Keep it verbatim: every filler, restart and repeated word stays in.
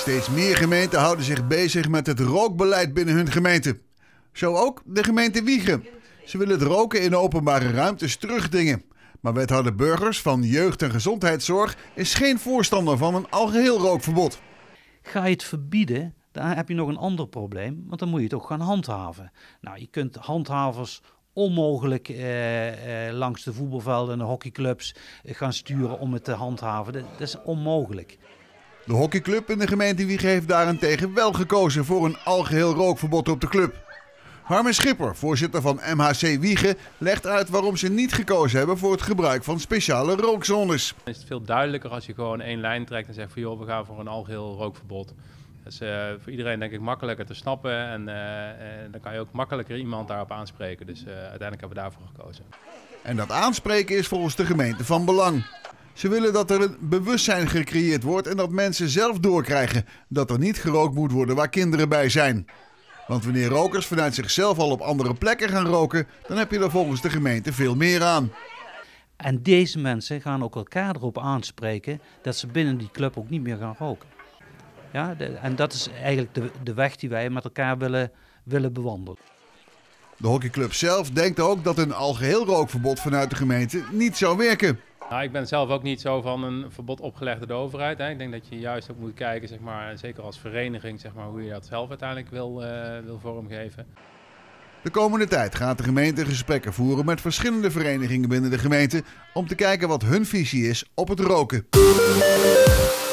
Steeds meer gemeenten houden zich bezig met het rookbeleid binnen hun gemeente. Zo ook de gemeente Wijchen. Ze willen het roken in openbare ruimtes terugdringen. Maar wethouder Burgers van Jeugd en Gezondheidszorg is geen voorstander van een algeheel rookverbod. Ga je het verbieden, dan heb je nog een ander probleem, want dan moet je het ook gaan handhaven. Nou, je kunt handhavers onmogelijk eh, eh, langs de voetbalvelden en de hockeyclubs eh, gaan sturen om het te handhaven. Dat, dat is onmogelijk. De hockeyclub in de gemeente Wijchen heeft daarentegen wel gekozen voor een algeheel rookverbod op de club. Harmen Schipper, voorzitter van M H C Wijchen, legt uit waarom ze niet gekozen hebben voor het gebruik van speciale rookzones. Dan is het veel duidelijker als je gewoon één lijn trekt en zegt van joh, we gaan voor een algeheel rookverbod. Dat is uh, voor iedereen denk ik makkelijker te snappen en uh, uh, dan kan je ook makkelijker iemand daarop aanspreken. Dus uh, uiteindelijk hebben we daarvoor gekozen. En dat aanspreken is volgens de gemeente van belang. Ze willen dat er een bewustzijn gecreëerd wordt en dat mensen zelf doorkrijgen dat er niet gerookt moet worden waar kinderen bij zijn. Want wanneer rokers vanuit zichzelf al op andere plekken gaan roken, dan heb je er volgens de gemeente veel meer aan. En deze mensen gaan ook elkaar erop aanspreken dat ze binnen die club ook niet meer gaan roken. Ja, de, en dat is eigenlijk de, de weg die wij met elkaar willen, willen bewandelen. De hockeyclub zelf denkt ook dat een algeheel rookverbod vanuit de gemeente niet zou werken. Nou, ik ben zelf ook niet zo van een verbod opgelegd door de overheid. Hè. Ik denk dat je juist ook moet kijken, zeg maar, zeker als vereniging, zeg maar, hoe je dat zelf uiteindelijk wil, uh, wil vormgeven. De komende tijd gaat de gemeente gesprekken voeren met verschillende verenigingen binnen de gemeente om te kijken wat hun visie is op het roken.